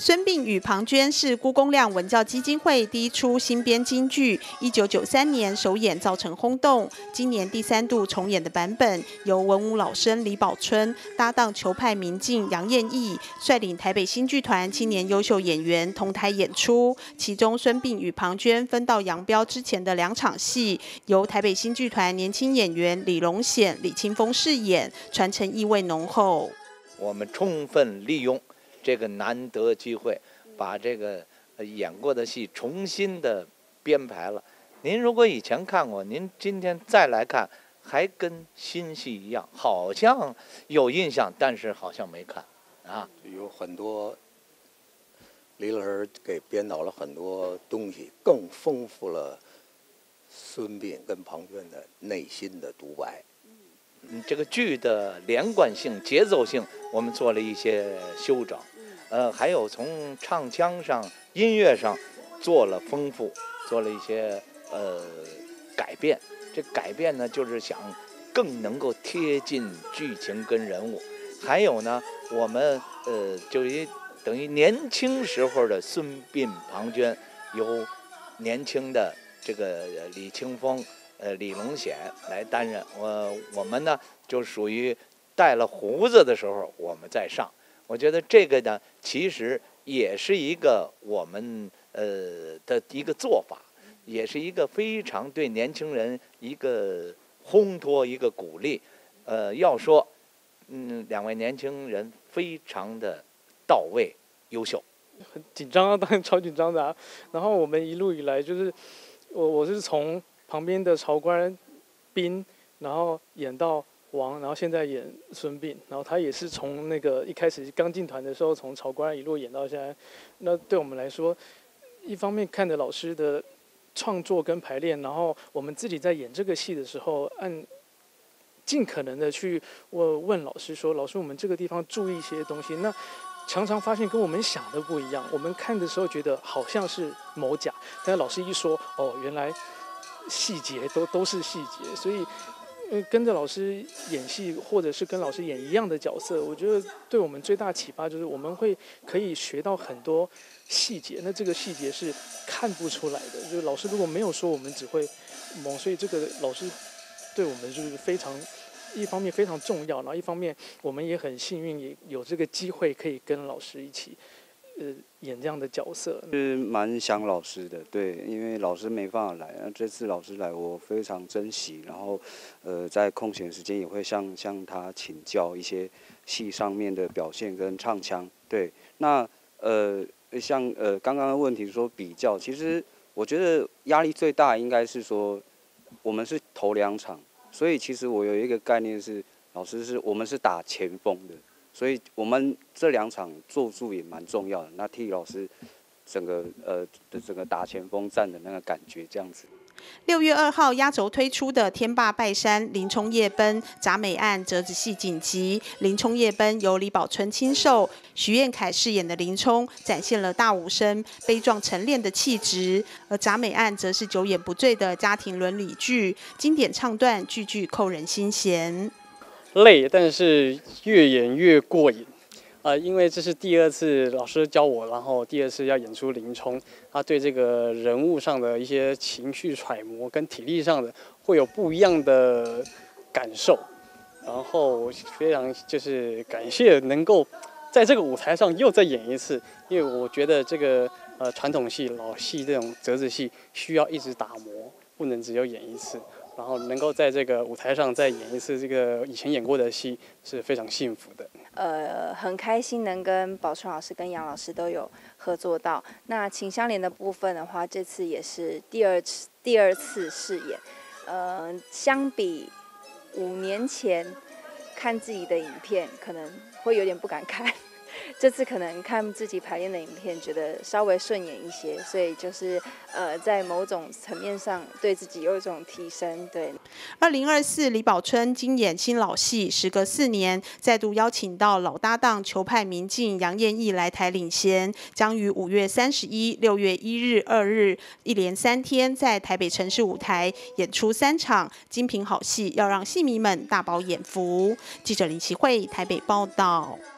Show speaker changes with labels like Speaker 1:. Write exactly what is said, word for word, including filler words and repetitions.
Speaker 1: 孙膑与庞涓是辜公亮文教基金会第一出新编京剧，一九九三年首演造成轰动。今年第三度重演的版本，由文武老生李宝春搭档球派名镜杨燕毅，率领台北新剧团青年优秀演员同台演出。其中孙膑与庞涓分道扬镳之前的两场戏，由台北新剧团年轻演员李龙显、李清峰饰演，传承意味浓厚。
Speaker 2: 我们充分利用这个难得机会，把这个演过的戏重新的编排了。您如果以前看过，您今天再来看，还跟新戏一样，好像有印象，但是好像没看啊。
Speaker 3: 有很多李老师给编导了很多东西，更丰富了孙膑跟庞涓的内心的独白。
Speaker 2: 嗯，这个剧的连贯性、节奏性，我们做了一些修整。呃，还有从唱腔上、音乐上做了丰富，做了一些呃改变。这改变呢，就是想更能够贴近剧情跟人物。还有呢，我们呃就于等于年轻时候的孙膑、庞涓，由年轻的这个李清峰、呃李龙显来担任。我我们呢就属于带了胡子的时候，我们再上。我觉得这个呢，其实也是一个我们呃的一个做法，也是一个非常对年轻人一个烘托、一个鼓励。呃，要说，嗯，两位年轻人非常的到位、优秀。
Speaker 4: 很紧张啊，当然超紧张的啊。然后我们一路以来就是，我我是从旁边的曹官兵，然后演到王，然后现在演孙膑，然后他也是从那个一开始刚进团的时候，从曹官一路演到现在。那对我们来说，一方面看着老师的创作跟排练，然后我们自己在演这个戏的时候，按尽可能的去问问老师说，老师我们这个地方注意一些东西。那常常发现跟我们想的不一样，我们看的时候觉得好像是某甲，但是老师一说，哦，原来细节都都是细节，所以。呃，跟着老师演戏，或者是跟老师演一样的角色，我觉得对我们最大启发就是我们会可以学到很多细节。那这个细节是看不出来的，就是老师如果没有说，我们只会懵。所以这个老师对我们就是非常，一方面非常重要，然后一方面我们也很幸运，也有这个机会可以跟老师一起。呃，演这样的角色
Speaker 5: 是蛮想老师的，对，因为老师没办法来，那这次老师来，我非常珍惜，然后，呃，在空闲时间也会向向他请教一些戏上面的表现跟唱腔，对，那呃，像呃刚刚的问题说比较，其实我觉得压力最大应该是说，我们是头两场，所以其实我有一个概念是，老师是我们是打前锋的。所以我们这两场做助也蛮重要的，那替老师整个呃的整个打前锋战的那个感觉这样子。
Speaker 1: 六月二号压轴推出的《天霸拜山》林冲夜奔铡美案折子戏紧急，林冲夜奔由李宝春亲授，徐彦凯饰演的林冲展现了大武生悲壮沉练的气质，而铡美案则是久演不醉的家庭伦理剧，经典唱段句句扣人心弦。
Speaker 4: 累，但是越演越过瘾，呃，因为这是第二次老师教我，然后第二次要演出林冲，他对这个人物上的一些情绪揣摩跟体力上的会有不一样的感受，然后我非常就是感谢能够在这个舞台上又再演一次，因为我觉得这个呃传统戏老戏这种折子戏需要一直打磨，不能只有演一次。然后能够在这个舞台上再演一次这个以前演过的戏，是非常幸福的。
Speaker 6: 呃，很开心能跟宝春老师跟杨老师都有合作到。那秦香莲的部分的话，这次也是第二次第二次饰演。呃，相比五年前看自己的影片，可能会有点不敢看。这次可能看自己排练的影片，觉得稍微顺眼一些，所以就是呃，在某种层面上对自己有一种提升。对，
Speaker 1: 二零二四李宝春精演新老戏，时隔四年，再度邀请到老搭档球派名镜杨燕毅来台领衔，将于五月三十一、六月一日、二日一连三天在台北城市舞台演出三场精品好戏，要让戏迷们大饱眼福。记者林琪慧台北报道。